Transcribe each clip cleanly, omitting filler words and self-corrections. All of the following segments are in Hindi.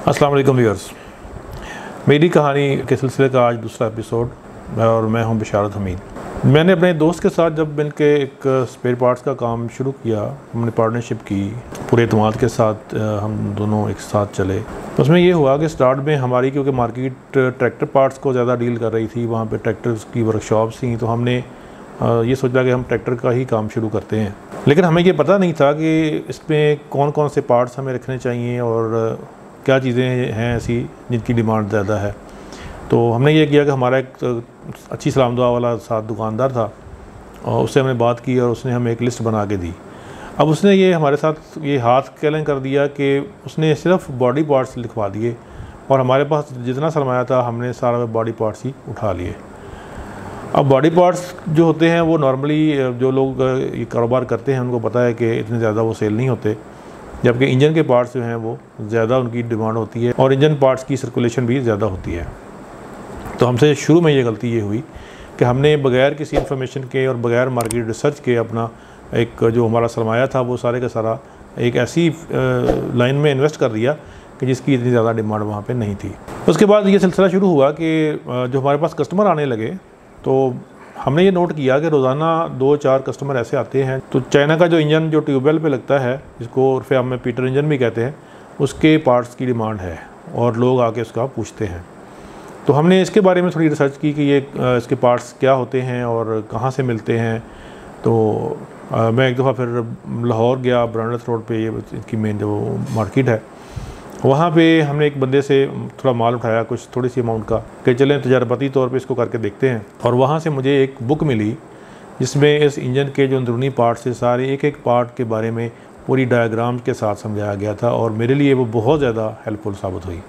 अस्सलाम वालेकुम व्यूअर्स, मेरी कहानी के सिलसिले का आज दूसरा एपिसोड और मैं हूं बिशारत हमीद। मैंने अपने दोस्त के साथ जब मिलके एक स्पेयर पार्ट्स का काम शुरू किया, हमने पार्टनरशिप की, पूरे एतमाद के साथ हम दोनों एक साथ चले। उसमें ये हुआ कि स्टार्ट में हमारी क्योंकि मार्केट ट्रैक्टर पार्ट्स को ज़्यादा डील कर रही थी, वहाँ पे ट्रैक्टर्स की वर्कशॉप्स थी, तो हमने ये सोचा कि हम ट्रैक्टर का ही काम शुरू करते हैं। लेकिन हमें ये पता नहीं था कि इसमें कौन कौन से पार्ट्स हमें रखने चाहिए और क्या चीज़ें हैं ऐसी जिनकी डिमांड ज़्यादा है। तो हमने ये किया कि हमारा एक अच्छी सलाम दुआ वाला साथ दुकानदार था और उससे हमने बात की और उसने हमें एक लिस्ट बना के दी। अब उसने ये हमारे साथ ये हाथ कैलन कर दिया कि उसने सिर्फ बॉडी पार्ट्स लिखवा दिए और हमारे पास जितना सरमाया था हमने सारा बॉडी पार्ट्स ही उठा लिए। अब बॉडी पार्ट्स जो होते हैं वो नॉर्मली जो लोग ये कारोबार करते हैं उनको पता है कि इतने ज़्यादा वो सेल नहीं होते, जबकि इंजन के पार्ट्स जो हैं वो ज़्यादा उनकी डिमांड होती है और इंजन पार्ट्स की सर्कुलेशन भी ज़्यादा होती है। तो हमसे शुरू में ये गलती ये हुई कि हमने बगैर किसी इन्फॉर्मेशन के और बगैर मार्केट रिसर्च के अपना एक जो हमारा सरमाया था वो सारे का सारा एक ऐसी लाइन में इन्वेस्ट कर दिया कि जिसकी इतनी ज़्यादा डिमांड वहाँ पे नहीं थी। उसके बाद ये सिलसिला शुरू हुआ कि जो हमारे पास कस्टमर आने लगे तो हमने ये नोट किया कि रोज़ाना 2-4 कस्टमर ऐसे आते हैं। तो चाइना का जो इंजन जो ट्यूबवेल पे लगता है, जिसको उर्फ़े आम में पीटर इंजन भी कहते हैं, उसके पार्ट्स की डिमांड है और लोग आके उसका पूछते हैं। तो हमने इसके बारे में थोड़ी रिसर्च की कि ये इसके पार्ट्स क्या होते हैं और कहाँ से मिलते हैं। तो मैं एक दफ़ा फिर लाहौर गया, ब्रांडस रोड पे ये इसकी मेन जो मार्केट है, वहाँ पे हमने एक बंदे से थोड़ा माल उठाया, कुछ थोड़ी सी अमाउंट का, कि चलें तजर्बाती तौर पे इसको करके देखते हैं। और वहाँ से मुझे एक बुक मिली जिसमें इस इंजन के जो अंदरूनी पार्ट से सारे एक एक पार्ट के बारे में पूरी डायग्राम के साथ समझाया गया था और मेरे लिए वो बहुत ज़्यादा हेल्पफुल साबित हुई।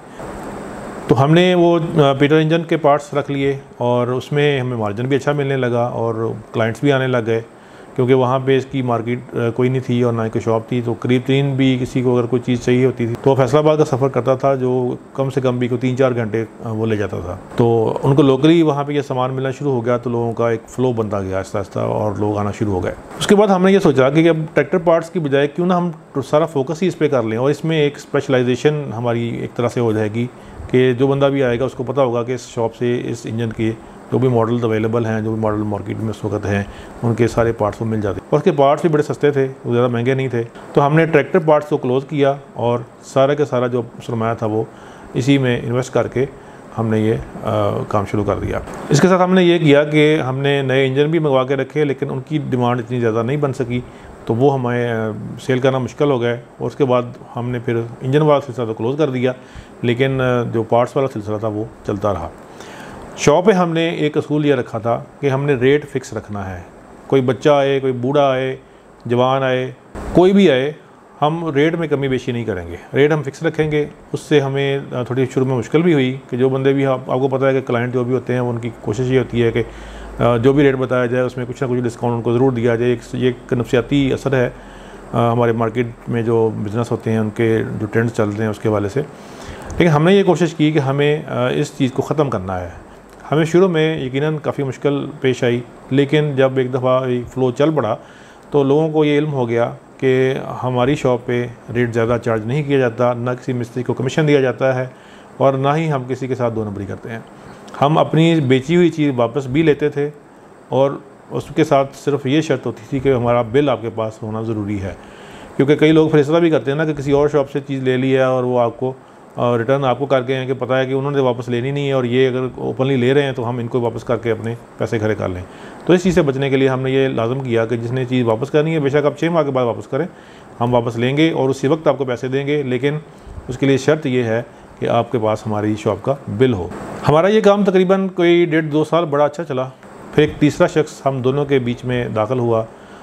तो हमने वो पीटर इंजन के पार्ट्स रख लिए और उसमें हमें मार्जिन भी अच्छा मिलने लगा और क्लाइंट्स भी आने लग गए, क्योंकि वहाँ पे इसकी मार्केट कोई नहीं थी और ना ही कोई शॉप थी। तो करीब 3 भी किसी को अगर कोई चीज़ चाहिए होती थी तो फैसलाबाद का सफ़र करता था, जो कम से कम भी को 3-4 घंटे वो ले जाता था। तो उनको लोकली वहाँ पे ये सामान मिलना शुरू हो गया, तो लोगों का एक फ़्लो बनता गया आहिस्ता आहिस्ता और लोग आना शुरू हो गए। उसके बाद हमने ये सोचा कि अब ट्रैक्टर पार्ट्स की बजाय क्यों ना हम सारा फोकस ही इस पर कर लें और इसमें एक स्पेशलाइजेशन हमारी एक तरह से हो जाएगी कि जो बंदा भी आएगा उसको पता होगा कि इस शॉप से इस इंजन के जो भी मॉडल अवेलेबल हैं, जो भी मॉडल मार्केट में उस वक्त हैं, उनके सारे पार्ट्स को मिल जाते और उसके पार्ट्स भी बड़े सस्ते थे, वो ज़्यादा महंगे नहीं थे। तो हमने ट्रैक्टर पार्ट्स को क्लोज़ किया और सारा का सारा जो सरमाया था वो इसी में इन्वेस्ट करके हमने ये काम शुरू कर दिया। इसके साथ हमने ये किया कि हमने नए इंजन भी मंगवा के रखे, लेकिन उनकी डिमांड इतनी ज़्यादा नहीं बन सकी, तो वो हमें सेल करना मुश्किल हो गया और उसके बाद हमने फिर इंजन वाला सिलसिला तो क्लोज़ कर दिया, लेकिन जो पार्ट्स वाला सिलसिला था वो चलता रहा। शॉप पे हमने एक असूल ये रखा था कि हमने रेट फ़िक्स रखना है। कोई बच्चा आए, कोई बूढ़ा आए, जवान आए, कोई भी आए, हम रेट में कमी बेशी नहीं करेंगे, रेट हम फ़िक्स रखेंगे। उससे हमें थोड़ी शुरू में मुश्किल भी हुई कि जो बंदे भी आपको पता है कि क्लाइंट जो भी होते हैं उनकी कोशिश ये होती है कि जो भी रेट बताया जाए उसमें कुछ ना कुछ डिस्काउंट उनको ज़रूर दिया जाए। ये एक नफ्सियाती असर है हमारे मार्केट में जो बिज़नेस होते हैं उनके जो ट्रेंड्स चलते हैं उसके वाले से। लेकिन हमने ये कोशिश की कि हमें इस चीज़ को ख़त्म करना है। हमें शुरू में यकीनन काफ़ी मुश्किल पेश आई, लेकिन जब एक दफ़ा फ़्लो चल पड़ा तो लोगों को ये इल्म हो गया कि हमारी शॉप पे रेट ज़्यादा चार्ज नहीं किया जाता, ना किसी मिस्त्री को कमीशन दिया जाता है और ना ही हम किसी के साथ 2 नंबरी करते हैं। हम अपनी बेची हुई चीज़ वापस भी लेते थे और उसके साथ सिर्फ ये शर्त होती थी कि हमारा बिल आपके पास होना ज़रूरी है, क्योंकि कई लोग फैसला भी करते हैं ना कि किसी और शॉप से चीज़ ले लिया और वो आपको रिटर्न आपको करके हैं कि पता है कि उन्होंने वापस लेनी नहीं है और ये अगर ओपनली ले रहे हैं तो हम इनको वापस करके अपने पैसे खड़े कर लें। तो इस चीज़ से बचने के लिए हमने ये लाजम किया कि जिसने चीज़ वापस करनी है बेशक आप 6 माह के बाद वापस करें, हम वापस लेंगे और उसी वक्त आपको पैसे देंगे, लेकिन उसके लिए शर्त ये है कि आपके पास हमारी शॉप का बिल हो। हमारा ये काम तकरीबन कोई 1.5-2 साल बड़ा अच्छा चला। फिर एक तीसरा शख्स हम दोनों के बीच में दाखिल हुआ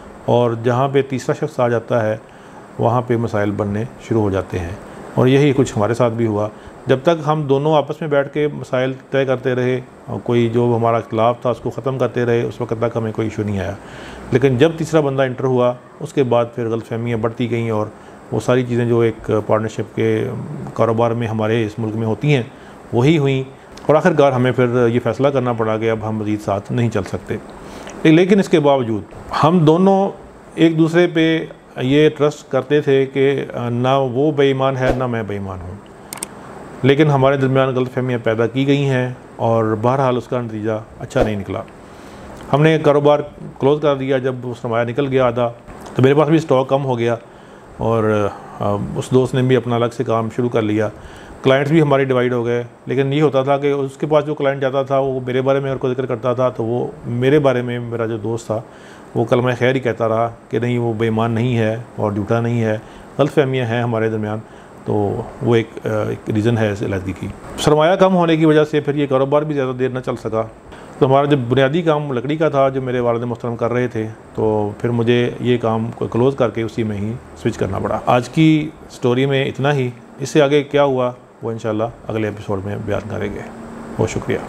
और जहाँ पे तीसरा शख्स आ जाता है वहाँ पे मसाइल बनने शुरू हो जाते हैं और यही कुछ हमारे साथ भी हुआ। जब तक हम दोनों आपस में बैठ के मसाइल तय करते रहे और कोई जो हमारा इख्तिलाफ था उसको ख़त्म करते रहे, उस वक्त तक हमें कोई इशू नहीं आया। लेकिन जब तीसरा बंदा इंटर हुआ उसके बाद फिर गलतफहमियाँ बढ़ती गईं और वो सारी चीज़ें जो एक पार्टनरशिप के कारोबार में हमारे इस मुल्क में होती हैं वही हुई और आखिरकार हमें फिर ये फ़ैसला करना पड़ा कि अब हम मज़ीद साथ नहीं चल सकते। लेकिन इसके बावजूद हम दोनों एक दूसरे पे ये ट्रस्ट करते थे कि ना वो बेईमान है ना मैं बेईमान हूँ। लेकिन हमारे दरमियान गलतफहमियाँ पैदा की गई हैं और बहरहाल उसका नतीजा अच्छा नहीं निकला। हमने कारोबार क्लोज़ कर दिया। जब वो सरमाया निकल गया आधा, तो मेरे पास भी स्टॉक कम हो गया और उस दोस्त ने भी अपना अलग से काम शुरू कर लिया। क्लाइंट्स भी हमारे डिवाइड हो गए। लेकिन ये होता था कि उसके पास जो क्लाइंट जाता था वो मेरे बारे में और को जिक्र करता था, तो वो मेरे बारे में, मेरा जो दोस्त था वो कलमा खैर ही कहता रहा कि नहीं, वो बेईमान नहीं है और झूठा नहीं है, गलतफहमियाँ हैं हमारे दरमियान। तो वो एक रीज़न है इस अलहदगी की। सरमाया कम होने की वजह से फिर ये कारोबार भी ज़्यादा देर न चल सका। तो हमारा जो बुनियादी काम लकड़ी का था, जो मेरे वालिद मोहतरम कर रहे थे, तो फिर मुझे ये काम को क्लोज़ करके उसी में ही स्विच करना पड़ा। आज की स्टोरी में इतना ही। इससे आगे क्या हुआ वो इंशाल्लाह अगले एपिसोड में बयान करेंगे। बहुत शुक्रिया।